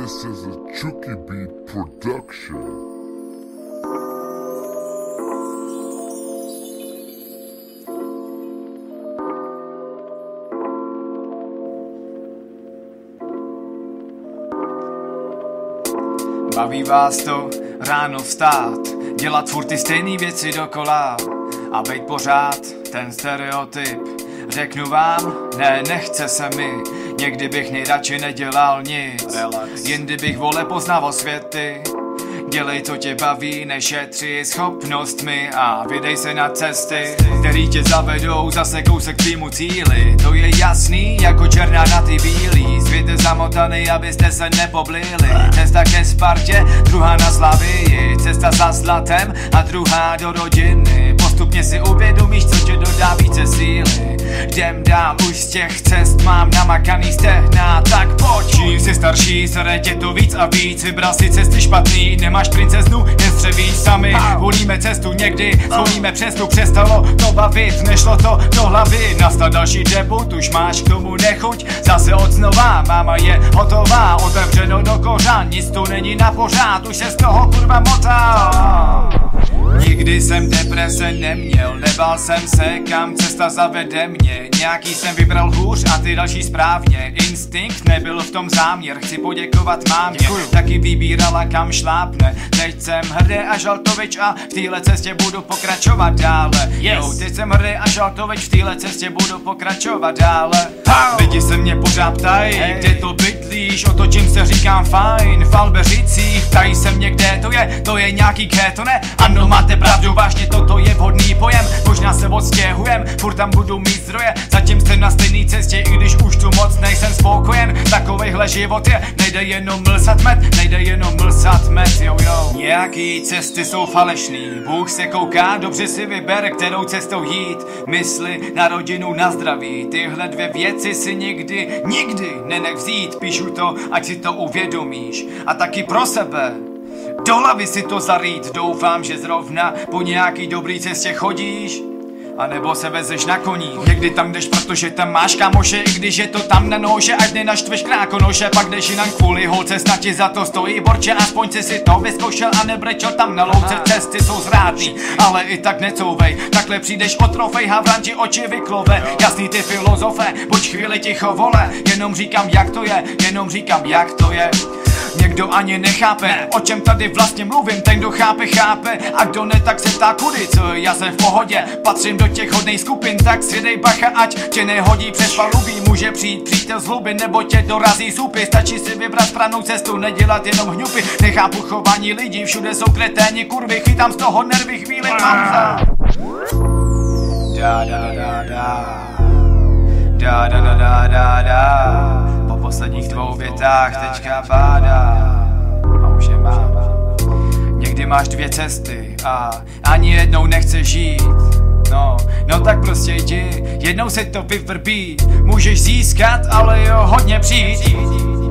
This is a Chucky Beat production. Baví vás to ráno vstát, dělat furt ty stejný věci dokola a bejt pořád ten stereotyp. Řeknu vám, ne, nechce se mi, někdy bych nejradši nedělal nic. Relax. Jindy bych vole poznával světy. Dělej, co tě baví, nešetři schopnostmi a vydej se na cesty, který tě zavedou zase kousek tvýmu cíli. To je jasný, jako černá na ty bílý. Svět je zamotaný, abyste se nepoblili. Cesta ke Spartě, druhá na Slavii. Cesta za zlatem a druhá do rodiny. Postupně si uvědomíš, co tě dodá více síly. Jdem dál, už z těch cest mám namakaný stehna. Tak pojď, čím jsi starší, sere tě to víc a víc. Vybral si cesty špatný, nemáš princeznu, nestřebíš sami. Volíme cestu někdy, zvolíme přestu. Přestalo to bavit, nešlo to do hlavy. Nastal další debut, už máš k tomu nechuť. Zase od znova, máma je hotová. Otevřeno do kořán, nic tu není na pořád. Už se z toho kurva motal. Nikdy jsem deprese neměl, nebál jsem se, kam cesta zavede mě. Nějaký jsem vybral hůř a ty další správně. Instinkt nebyl v tom záměr, chci poděkovat mámě. Děkuju. Taky vybírala, kam šlápne. Teď jsem hrdý a žaltovič a v téhle cestě budu pokračovat dále. Jo, teď jsem hrdý a žaltovič, v téhle cestě budu pokračovat dále. Lidi se mě pořád ptají, kde to bydlíš, otočím se, říkám fajn. V Albeřicích, ptají se mě, kde to je nějaký to ne? Ano, máte pravdu, vážně toto je vhodný pojem. Možná se odstěhujem, furt tam budu mít zdroje. Zatím jsem na stejné cestě, i když už tu moc nejsem spokojen. Takovejhle život je, nejde jenom mlsat med, jo. Nějaký cesty jsou falešný, Bůh se kouká, dobře si vyber, kterou cestou jít. Mysli na rodinu, na zdraví, tyhle dvě věci si nikdy nenech vzít. Píšu to, ať si to uvědomíš a taky pro sebe. Do hlavy si to zarýt, doufám, že zrovna po nějaký dobrý cestě chodíš. A nebo se vezeš na koní. Někdy tam jdeš, protože tam máš kámoše, i když je to tam na nože, ať nenaštveš krákonoše. Pak jdeš jinam kvůli holce, snad ti za to stojí borče. Aspoň si to vyzkoušel a nebrečel tam na louce. Cesty jsou zrádný, ale i tak necouvej. Takhle přijdeš o trofej, havranti oči vyklove. Jasný ty filozofe, buď chvíli ticho vole. Jenom říkám jak to je. Někdo ani nechápe, o čem tady vlastně mluvím. Ten, kdo chápe, a kdo ne, tak se ptá kudy. Co já jsem v pohodě, patřím do těch hodnej skupin. Tak si dej bacha, ať tě nehodí přes palubí. Může přijít přítel z hluby, nebo tě dorazí supy. Stačí si vybrat správnou cestu, nedělat jenom hňupy. Nechápu chování lidí, všude jsou kreténi kurvy. Chytám z toho nervy, chvíli pauza. Po posledních dvou větách teďka bádá a už je mám. Někdy máš dvě cesty a ani jednou nechceš žít. No tak prostě jdi, jednou se to vyvrbí. Můžeš získat, ale jo, hodně přijít.